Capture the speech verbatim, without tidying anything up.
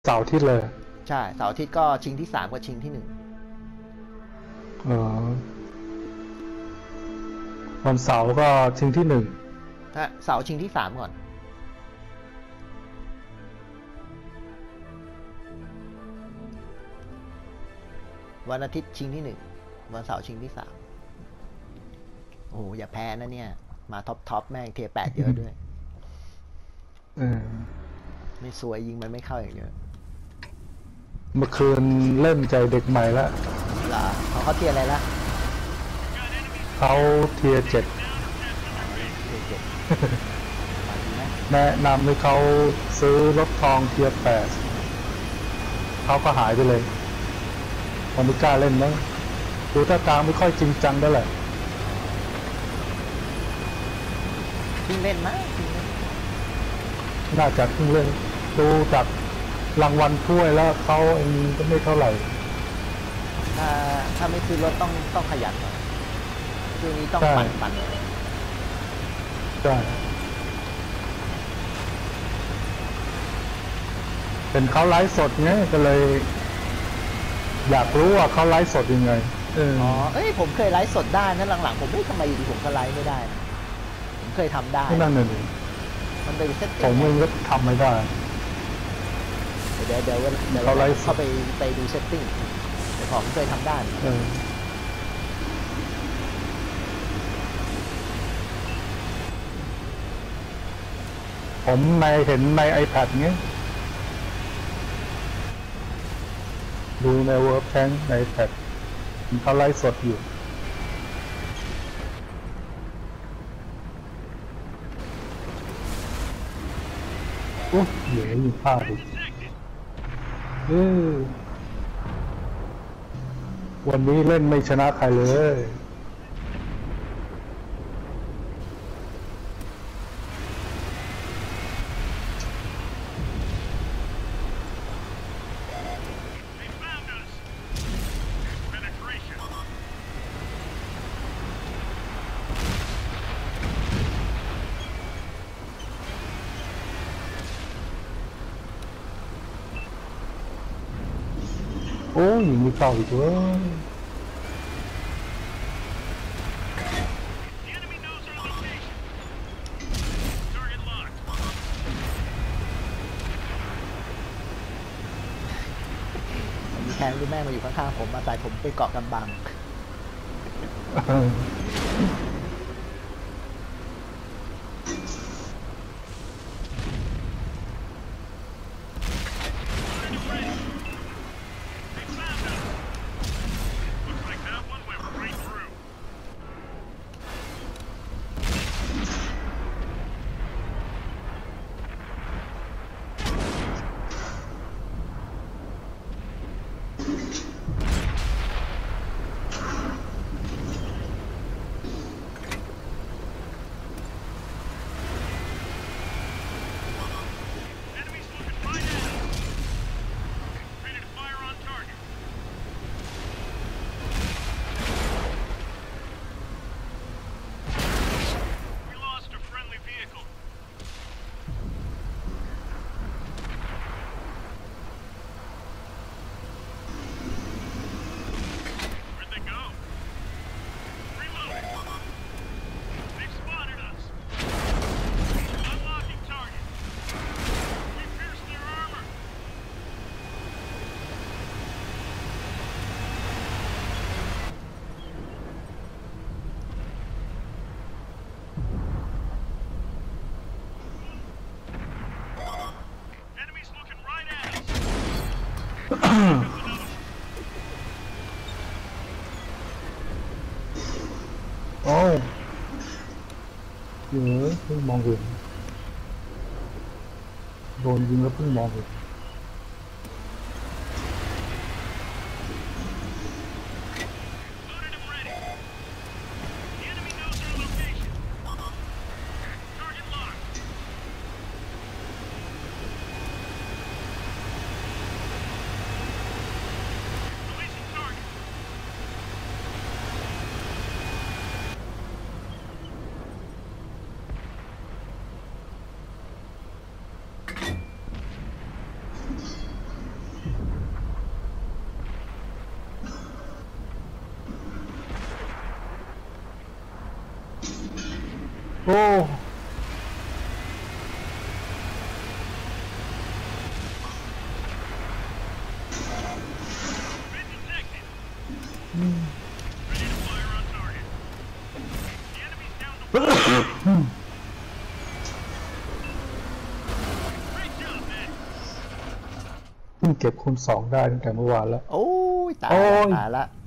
เสาร์อาทิตย์เลยใช่เสาร์อาทิตย์ก็ชิงที่สามกับชิงที่หนึ่งเออวันเสาร์ก็ชิงที่หนึ่งถ้าเสาร์ชิงที่สามก่อนวันอาทิตย์ชิงที่หนึ่งวันเสาร์ชิงที่สามโอ้โหอย่าแพ้นะเนี่ยมาท็อปท็อปแม่งเทียร์แปดเยอะด้วยเออไม่สวยยิงมันไม่เข้าอย่างเดียวเมื่อคืนเล่นใจเด็กใหม่แล้วเหรอเขาเขาเทียร์อะไรละเขาเทียร์เจ็ดแนะนำให้เขาซื้อรถทองเทียร์แปดเขาก็หายไปเลยผมไม่กล้าเล่นมั้งดูท่าทางไม่ค่อยจริงจังได้แหละเพิ่งเล่นมั้ยน่าจะเพิ่งเล่นดูจากรางวัลถ้วยแล้วเขาเองก็ไม่เท่าไหร่ถ้าถ้าไม่ซื้อรถต้องต้องขยันหน่อยช่วงนี้ต้องปั่นปั่นใช่เป็นเขาไลฟ์สดไงก็เลยอยากรู้ว่าเขาไลฟ์สดยังไงอ๋อเอ้ยผมเคยไลฟ์สดได้นะหลังๆผมไม่ทำไมอยู่ดีผมก็ไลฟ์ไม่ได้ผมเคยทำได้นั่นน่ะดิมันเป็นเซตผมเองก็ทำไม่ได้เดี๋ยวเดี๋ยวเดี๋ยวเราเข้าไปไปดูเซตติ้งเดี๋ยวผมเคยทำได้ผมในเห็นใน iPad เงี้ยดูใน World Tank ใน iPad เขาไลฟ์สดอยู่โอ้ยเหลืออยู่ภาพอีกเออวันนี้เล่นไม่ชนะใครเลยโอ้ยมีเก่าอีกเว้ยมีแทนที่แม่มาอยู่ข้างๆผมมาใส่ผมไปเกาะกำบังโอ้เยอะเพิ่งมองเห็นโดนยิงแล้วเพิ่งมองเห็นโอ้อืมอืมเพิ่งเก็บคูณสองได้ตั้งแต่เมื่อวานแล้วโอ้ยตายโอ้ละยตายละ